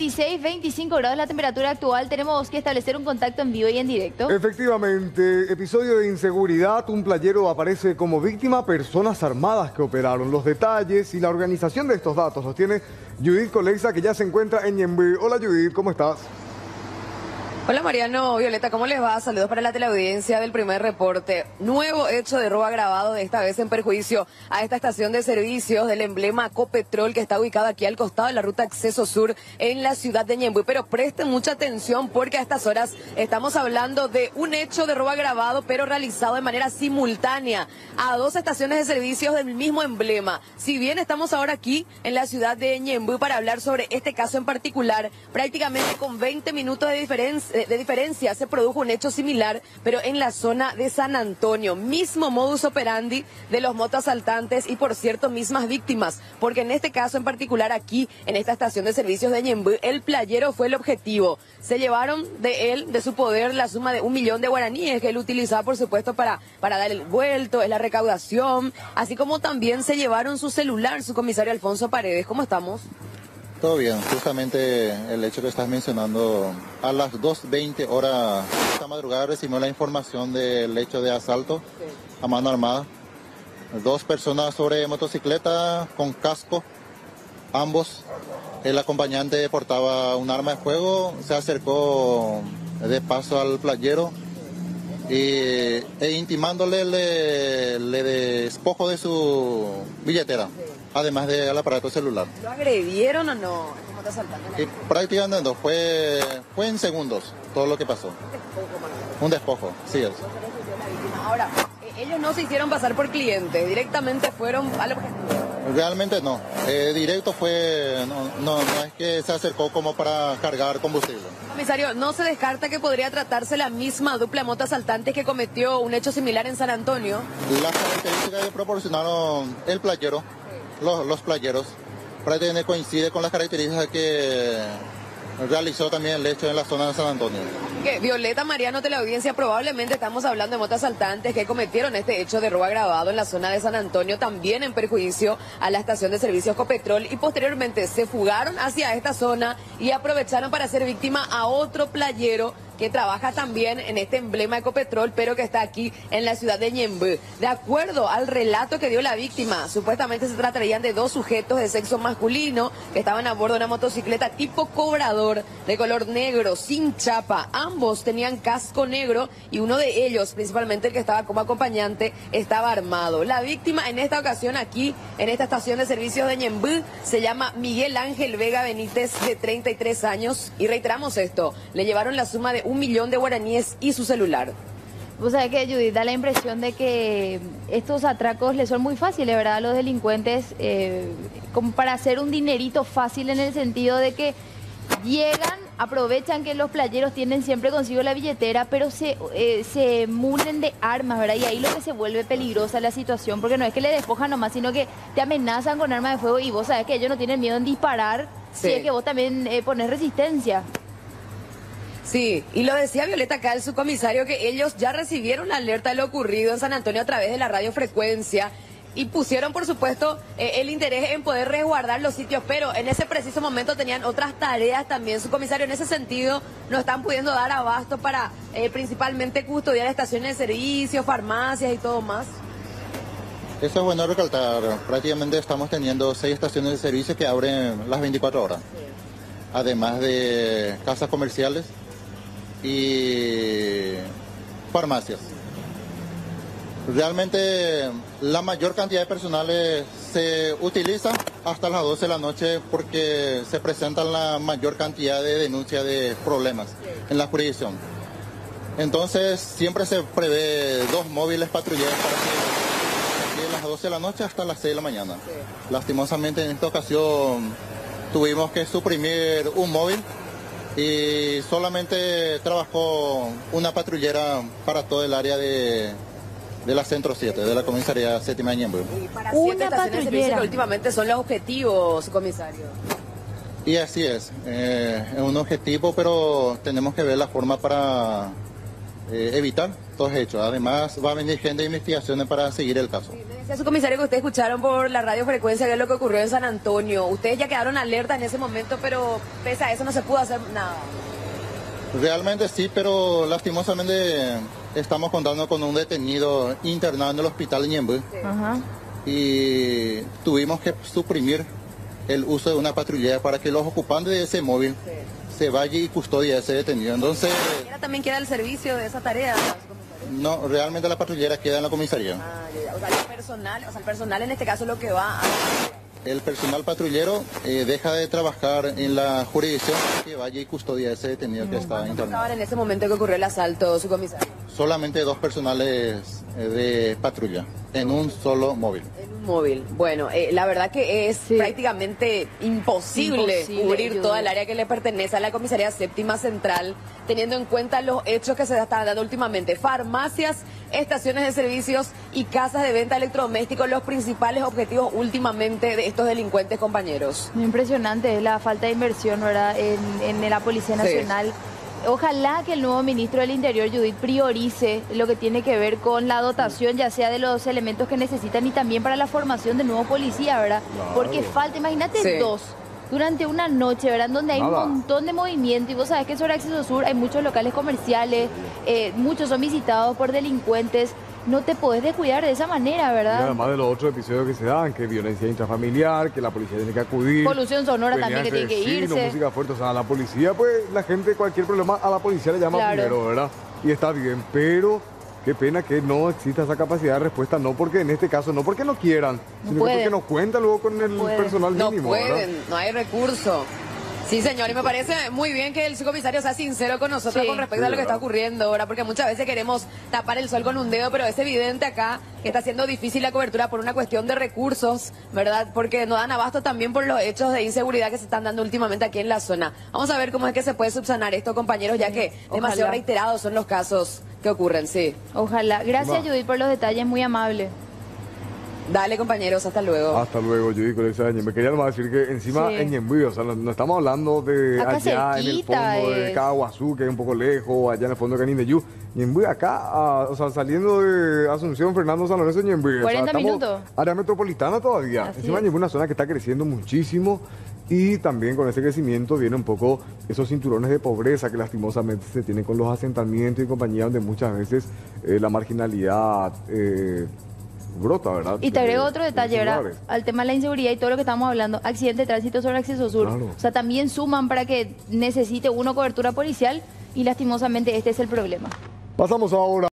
16, 25 grados la temperatura actual. Tenemos que establecer un contacto en vivo y en directo. Efectivamente, episodio de inseguridad. Un playero aparece como víctima, personas armadas que operaron. Los detalles y la organización de estos datos los tiene Judith Colexa, que ya se encuentra en Ñemby. Hola Judith, ¿cómo estás? Hola Mariano, Violeta, ¿cómo les va? Saludos para la teleaudiencia del Primer Reporte. Nuevo hecho de robo agravado, de esta vez en perjuicio a esta estación de servicios del emblema Ecopetrol, que está ubicada aquí al costado de la ruta Acceso Sur en la ciudad de Ñemby. Pero presten mucha atención porque a estas horas estamos hablando de un hecho de robo agravado, pero realizado de manera simultánea a dos estaciones de servicios del mismo emblema. Si bien estamos ahora aquí en la ciudad de Ñemby para hablar sobre este caso en particular, prácticamente con 20 minutos de diferencia se produjo un hecho similar, pero en la zona de San Antonio. Mismo modus operandi de los motoasaltantes y, por cierto, mismas víctimas, porque en este caso en particular aquí, en esta estación de servicios de Ñemby, el playero fue el objetivo. Se llevaron de él, de su poder, la suma de 1 millón de guaraníes que él utilizaba, por supuesto, para dar el vuelto, es la recaudación, así como también se llevaron su celular, su comisario Alfonso Paredes. ¿Cómo estamos? Todo bien, justamente el hecho que estás mencionando, a las 2:20 horas esta madrugada recibimos la información del hecho de asalto a mano armada. 2 personas sobre motocicleta con casco, ambos. El acompañante portaba un arma de fuego, se acercó de paso al playero e intimándole le despojo de su billetera, además del aparato celular. ¿Lo agredieron o no? ¿Cómo te asaltaron? Prácticamente no, fue en segundos todo lo que pasó. Un despojo, sí es. Ahora, ellos no se hicieron pasar por clientes, directamente fueron al objetivo. Realmente no, directo fue, no es que se acercó como para cargar combustible. Comisario, ¿no se descarta que podría tratarse la misma dupla motoasaltantes que cometió un hecho similar en San Antonio? Las características que proporcionaron el playero, los playeros, prácticamente coincide con las características que realizó también el hecho en la zona de San Antonio. Violeta, Mariano, teleaudiencia, probablemente estamos hablando de motoasaltantes que cometieron este hecho de robo agravado en la zona de San Antonio, también en perjuicio a la estación de servicios Ecopetrol, y posteriormente se fugaron hacia esta zona y aprovecharon para ser víctima a otro playero que trabaja también en este emblema Ecopetrol, pero que está aquí en la ciudad de Ñemby. De acuerdo al relato que dio la víctima, supuestamente se tratarían de 2 sujetos de sexo masculino que estaban a bordo de una motocicleta tipo cobrador de color negro, sin chapa. Ambos tenían casco negro y uno de ellos, principalmente el que estaba como acompañante, estaba armado. La víctima en esta ocasión aquí, en esta estación de servicios de Ñemby, se llama Miguel Ángel Vega Benítez, de 33 años. Y reiteramos esto, le llevaron la suma de 1 millón de guaraníes y su celular. Vos sabés que, Judith, da la impresión de que estos atracos les son muy fáciles, ¿verdad? A los delincuentes, como para hacer un dinerito fácil, en el sentido de que llegan, aprovechan que los playeros tienen siempre consigo la billetera, pero se mulen de armas, ¿verdad? Y ahí lo que se vuelve peligrosa la situación, porque no es que le despojan nomás, sino que te amenazan con armas de fuego, y vos sabés que ellos no tienen miedo en disparar, sí, si es que vos también pones resistencia. Sí, y lo decía Violeta acá, el subcomisario, que ellos ya recibieron la alerta de lo ocurrido en San Antonio a través de la radiofrecuencia y pusieron, por supuesto, el interés en poder resguardar los sitios, pero en ese preciso momento tenían otras tareas también, subcomisario. En ese sentido, no están pudiendo dar abasto para principalmente custodiar estaciones de servicio, farmacias y todo más. Eso es bueno recalcar. Prácticamente estamos teniendo 6 estaciones de servicio que abren las 24 horas. Sí. Además de casas comerciales y farmacias. Realmente la mayor cantidad de personales se utiliza hasta las 12 de la noche porque se presentan la mayor cantidad de denuncias de problemas en la jurisdicción. Entonces siempre se prevé 2 móviles patrulleros para que de las 12 de la noche hasta las 6 de la mañana. Lastimosamente en esta ocasión tuvimos que suprimir un móvil y solamente trabajó una patrullera para todo el área de la Centro 7, de la comisaría séptima de Ñemby. Y para 7 estaciones de servicio que últimamente son los objetivos, comisario. Y así es un objetivo, pero tenemos que ver la forma para evitar todos hechos. Además va a venir gente de investigaciones para seguir el caso. Decía su comisario que ustedes escucharon por la radiofrecuencia que es lo que ocurrió en San Antonio. Ustedes ya quedaron alerta en ese momento, pero pese a eso no se pudo hacer nada. Realmente sí, pero lastimosamente estamos contando con un detenido internado en el hospital de Ñemby. Ajá. Y tuvimos que suprimir el uso de una patrullera para que los ocupantes de ese móvil se vayan y custodien a ese detenido. Entonces, También queda el servicio de esa tarea. no, realmente la patrullera queda en la comisaría. O sea, el personal en este caso es lo que va a... El personal patrullero deja de trabajar en la jurisdicción que vaya y custodia a ese detenido que está internado. Estaban en ese momento que ocurrió el asalto, su comisario. Solamente 2 personales de patrulla en un solo móvil. En un móvil. Bueno, la verdad que es prácticamente imposible cubrir Judith, toda el área que le pertenece a la Comisaría Séptima Central, teniendo en cuenta los hechos que se están dando últimamente. Farmacias, estaciones de servicios y casas de venta de electrodomésticos, los principales objetivos últimamente de estos delincuentes, compañeros. Impresionante es la falta de inversión, ¿verdad?, en la Policía Nacional. Ojalá que el nuevo ministro del Interior, Judith, priorice lo que tiene que ver con la dotación, ya sea de los elementos que necesitan y también para la formación de nuevos policías, ¿verdad? Claro. Porque falta, imagínate dos durante una noche, ¿verdad? Donde hay un montón de movimiento y vos sabés que sobre Acceso Sur hay muchos locales comerciales, muchos son visitados por delincuentes. No te podés descuidar de esa manera, Y ¿verdad? además de los otros episodios que se dan, que violencia intrafamiliar, que la policía tiene que acudir. Polución sonora peleas también que tiene que entre vecinos, irse. música fuerte, o sea, a la policía, pues la gente, cualquier problema, a la policía le llama Claro. primero, ¿verdad? Y está bien, pero qué pena que no exista esa capacidad de respuesta, no porque en este caso, no porque no quieran, sino que pueden. porque no cuentan luego con el pueden. personal No mínimo, ¿verdad? pueden, no hay recurso. Sí, señor, y me parece muy bien que el subcomisario sea sincero con nosotros con respecto a lo que está ocurriendo ahora, porque muchas veces queremos tapar el sol con un dedo, pero es evidente acá que está siendo difícil la cobertura por una cuestión de recursos, ¿verdad? Porque no dan abasto también por los hechos de inseguridad que se están dando últimamente aquí en la zona. Vamos a ver cómo es que se puede subsanar esto, compañeros, ya que demasiado Ojalá. reiterados son los casos que ocurren, sí. Ojalá. Gracias, Judith, por los detalles, muy amable. Dale, compañeros, hasta luego. Hasta luego, Judy, con esa Ñemby. Quería nomás decir que encima en Ñemby, o sea, no estamos hablando de Acá allá en el cerquita fondo de es. Caguazú, que es un poco lejos, allá en el fondo de Canindeyú. Ñemby acá, o sea, saliendo de Asunción, Fernando San Lorenzo, Ñemby. 40 minutos. Área metropolitana todavía. Así Encima es. Ñemby es una zona que está creciendo muchísimo y también con ese crecimiento viene un poco esos cinturones de pobreza que lastimosamente se tienen con los asentamientos y compañía donde muchas veces la marginalidad brota, ¿verdad? Y te agrego otro De detalle, esos ¿verdad? lugares. Al tema de la inseguridad y todo lo que estamos hablando, accidente de tránsito sobre Acceso Sur. Claro. O sea, también suman para que necesite uno cobertura policial y lastimosamente este es el problema. Pasamos ahora.